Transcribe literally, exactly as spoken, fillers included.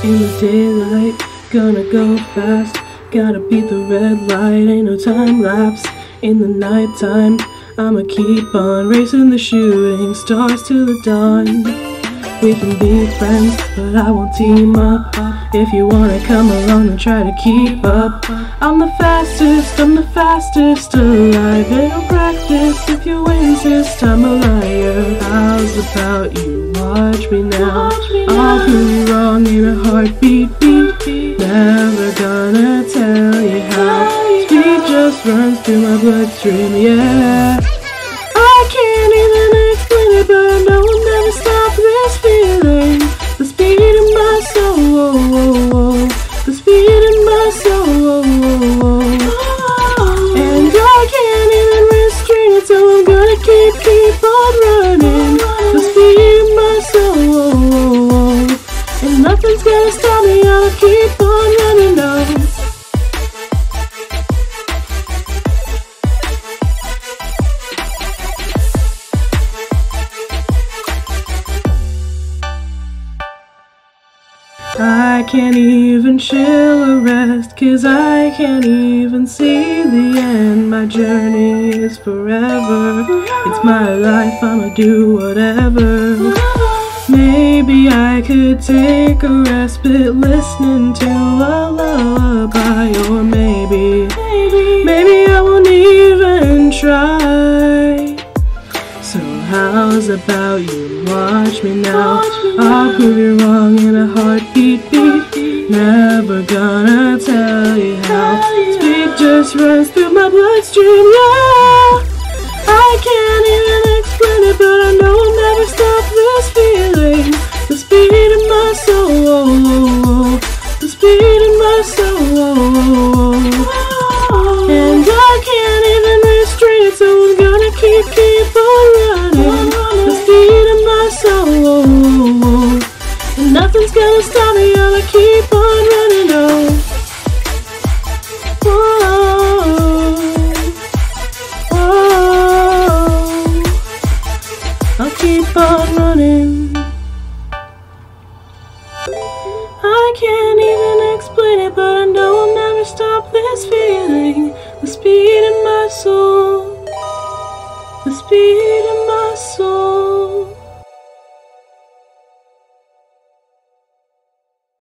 in the daylight, gonna go fast, gotta beat the red light, ain't no time lapse. In the nighttime, I'ma keep on racing the shooting stars to the dawn. We can be friends, but I won't team up. If you wanna come along and try to keep up, I'm the fastest, I'm the fastest alive. Ain't no practice if you insist I'm a liar. How's about you watch me now? I'll prove you wrong in a heartbeat beat. Never gonna tell you how. Speed just runs through my bloodstream, yeah. I can't even explain it, but I know I'll never stop this feeling. The speed in my soul, oh, oh, oh. The speed in my soul, oh, oh, oh. And I can't even restrain it, so I'm gonna keep, keep on running. The speed in my soul, oh, oh, oh. And nothing's gonna stop me, I'll keep on running now. I can't even chill or rest, 'cause I can't even see the end. My journey is forever, it's my life, I'ma do whatever. Maybe I could take a respite listening to a lullaby, or maybe, maybe I won't even try. So how's about you watch me now? I'll prove you wrong in a heartbeat beat. Never gonna tell you how. Speed just runs through my bloodstream, yeah. I can't even explain it, but I know I'll never stop this feeling. The speed in my soul, oh, oh, oh. The speed in my soul, oh, oh, oh. And I can't even restrain it, so I'm gonna keep, keep on running. The speed in my soul, oh, oh, oh. And nothing's gonna stop me, I'ma keep on running, oh. Oh, oh. I'll keep on running. I can't even explain it, but I know I'll never stop this feeling. The speed in my soul, the speed in my